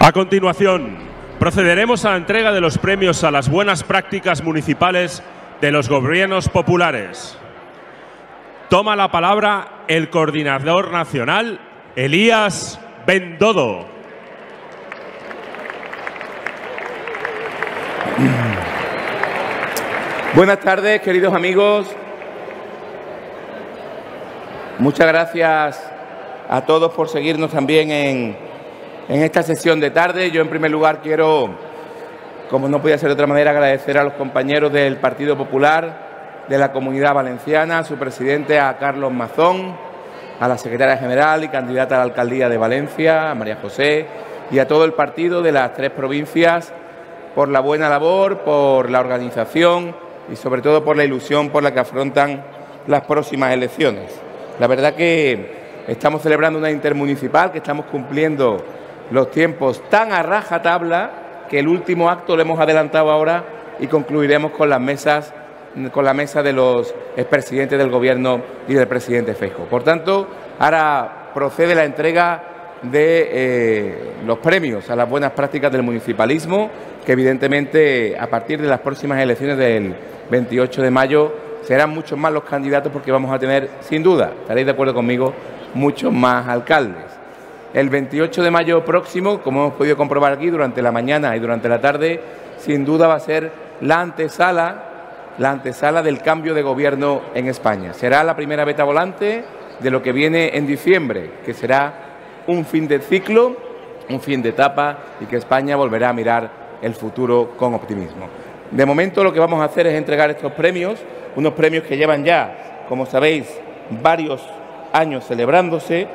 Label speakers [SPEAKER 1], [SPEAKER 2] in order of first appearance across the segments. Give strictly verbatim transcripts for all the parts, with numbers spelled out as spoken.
[SPEAKER 1] A continuación, procederemos a la entrega de los premios a las buenas prácticas municipales de los gobiernos populares. Toma la palabra el coordinador nacional, Elías Bendodo.
[SPEAKER 2] Buenas tardes, queridos amigos. Muchas gracias a todos por seguirnos también en, en esta sesión de tarde. Yo, en primer lugar, quiero, como no podía ser de otra manera, agradecer a los compañeros del Partido Popular de la Comunidad Valenciana, a su presidente, a Carlos Mazón, a la secretaria general y candidata a la alcaldía de Valencia, a María José, y a todo el partido de las tres provincias por la buena labor, por la organización y sobre todo por la ilusión por la que afrontan las próximas elecciones. La verdad que estamos celebrando una intermunicipal, que estamos cumpliendo los tiempos tan a rajatabla que el último acto lo hemos adelantado ahora y concluiremos con las mesas, con la mesa de los expresidentes del Gobierno y del presidente Feijóo. Por tanto, ahora procede la entrega de eh, los premios a las buenas prácticas del municipalismo, que evidentemente a partir de las próximas elecciones del veintiocho de mayo serán muchos más los candidatos, porque vamos a tener, sin duda, estaréis de acuerdo conmigo, muchos más alcaldes. El veintiocho de mayo próximo, como hemos podido comprobar aquí durante la mañana y durante la tarde, sin duda va a ser la antesala, la antesala del cambio de gobierno en España. Será la primera beta volante de lo que viene en diciembre, que será un fin de ciclo, un fin de etapa, y que España volverá a mirar el futuro con optimismo. De momento, lo que vamos a hacer es entregar estos premios, unos premios que llevan ya, como sabéis, varios años celebrándose,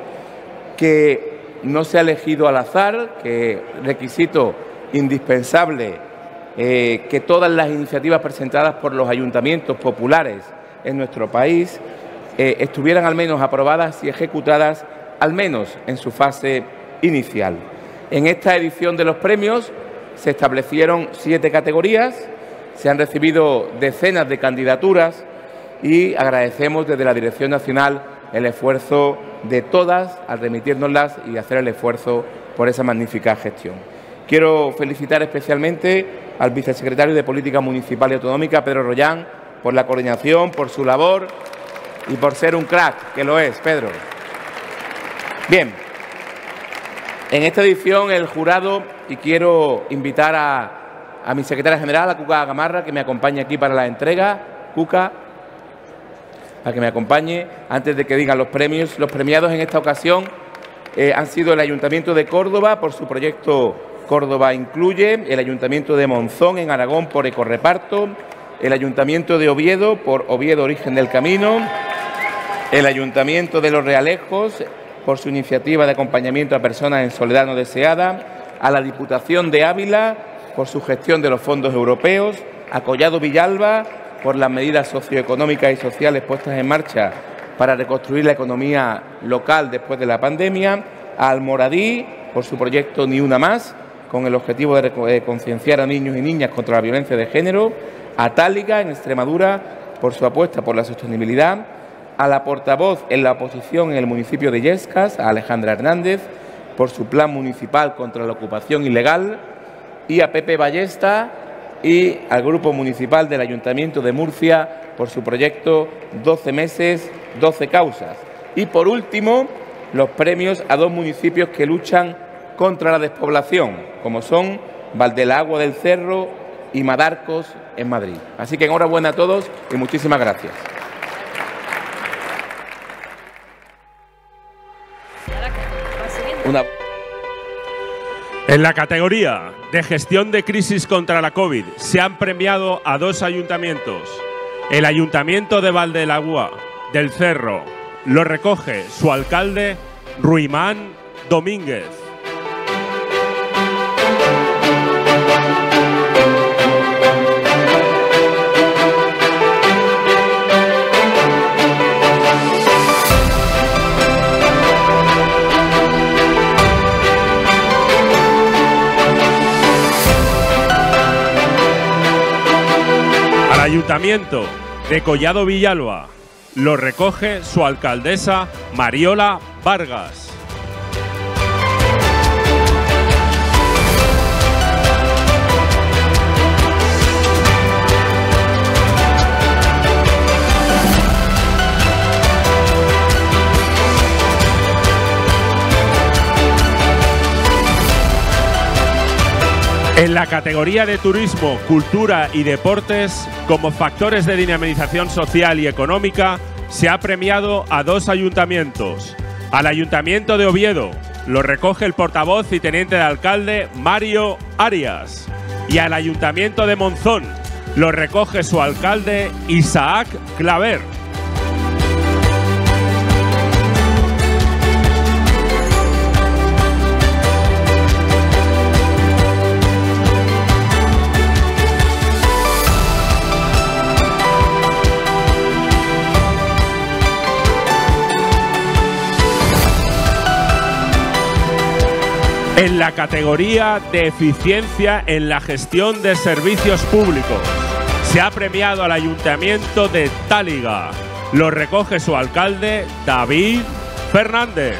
[SPEAKER 2] que no se ha elegido al azar, que requisito indispensable eh, que todas las iniciativas presentadas por los ayuntamientos populares en nuestro país eh, estuvieran al menos aprobadas y ejecutadas al menos en su fase inicial. En esta edición de los premios se establecieron siete categorías, se han recibido decenas de candidaturas y agradecemos desde la Dirección Nacional el esfuerzo de todas al remitirnoslas y hacer el esfuerzo por esa magnífica gestión. Quiero felicitar especialmente al vicesecretario de Política Municipal y Autonómica, Pedro Rollán, por la coordinación, por su labor y por ser un crack, que lo es, Pedro. Bien, en esta edición el jurado, y quiero invitar a, a mi secretaria general, a Cuca Gamarra, que me acompañe aquí para la entrega. Cuca, para que me acompañe antes de que digan los premios. Los premiados en esta ocasión eh, han sido el Ayuntamiento de Córdoba por su proyecto Córdoba Incluye, el Ayuntamiento de Monzón en Aragón por Ecorreparto, el Ayuntamiento de Oviedo por Oviedo Origen del Camino, el Ayuntamiento de Los Realejos por su iniciativa de acompañamiento a personas en soledad no deseada, a la Diputación de Ávila por su gestión de los fondos europeos, a Collado Villalba por las medidas socioeconómicas y sociales puestas en marcha para reconstruir la economía local después de la pandemia, a Almoradí por su proyecto Ni Una Más, con el objetivo de concienciar a niños y niñas contra la violencia de género, a Táliga, en Extremadura, por su apuesta por la sostenibilidad, a la portavoz en la oposición en el municipio de Illescas, a Alejandra Hernández, por su plan municipal contra la ocupación ilegal, y a Pepe Ballesta y al Grupo Municipal del Ayuntamiento de Murcia por su proyecto doce meses, doce causas. Y por último, los premios a dos municipios que luchan contra la despoblación, como son Valdelagua del Cerro y Madarcos en Madrid. Así que enhorabuena a todos y muchísimas gracias. Una...
[SPEAKER 1] En la categoría de gestión de crisis contra la COVID se han premiado a dos ayuntamientos. El Ayuntamiento de Valdelagua del Cerro lo recoge su alcalde, Ruimán Domínguez. Ayuntamiento de Collado Villalba lo recoge su alcaldesa Mariola Vargas. En la categoría de turismo, cultura y deportes, como factores de dinamización social y económica, se ha premiado a dos ayuntamientos. Al Ayuntamiento de Oviedo lo recoge el portavoz y teniente de alcalde Mario Arias. Y al Ayuntamiento de Monzón lo recoge su alcalde Isaac Claver. En la categoría de eficiencia en la gestión de servicios públicos, se ha premiado al Ayuntamiento de Táliga. Lo recoge su alcalde, David Fernández.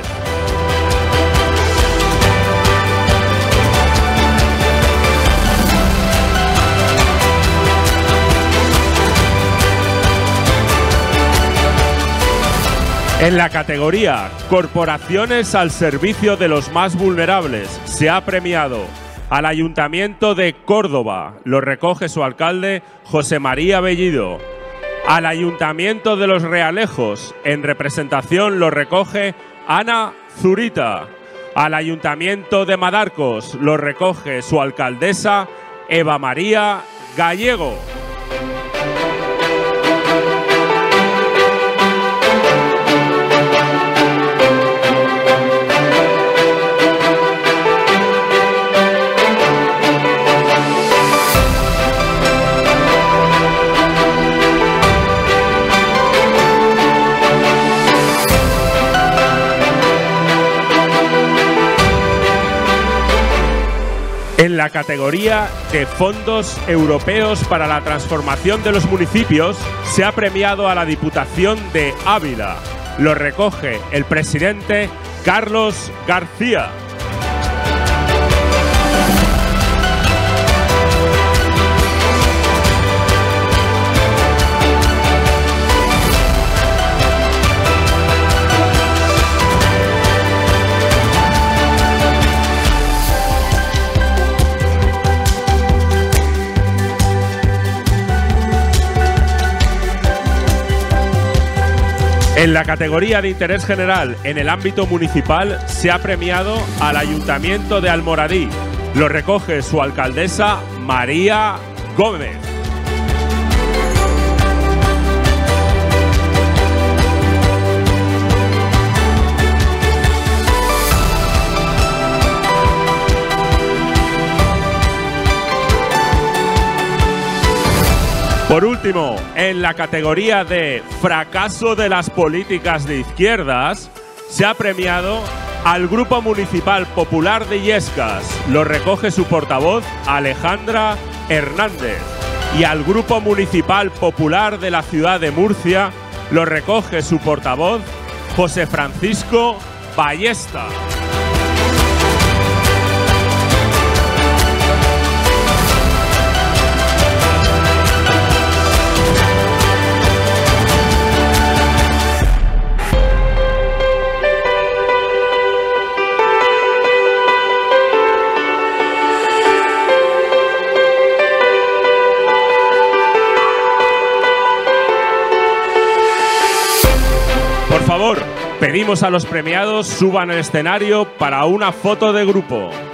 [SPEAKER 1] En la categoría Corporaciones al servicio de los más vulnerables, se ha premiado al Ayuntamiento de Córdoba. Lo recoge su alcalde, José María Bellido. Al Ayuntamiento de Los Realejos, en representación, lo recoge Ana Zurita. Al Ayuntamiento de Madarcos, lo recoge su alcaldesa, Eva María Gallego. En la categoría de Fondos Europeos para la Transformación de los Municipios, se ha premiado a la Diputación de Ávila. Lo recoge el presidente Carlos García. En la categoría de interés general en el ámbito municipal se ha premiado al Ayuntamiento de Almoradí. Lo recoge su alcaldesa María Gómez. Por último, en la categoría de fracaso de las políticas de izquierdas, se ha premiado al Grupo Municipal Popular de Illescas. Lo recoge su portavoz, Alejandra Hernández. Y al Grupo Municipal Popular de la Ciudad de Murcia, lo recoge su portavoz, José Francisco Ballesta. Por favor, pedimos a los premiados suban al escenario para una foto de grupo.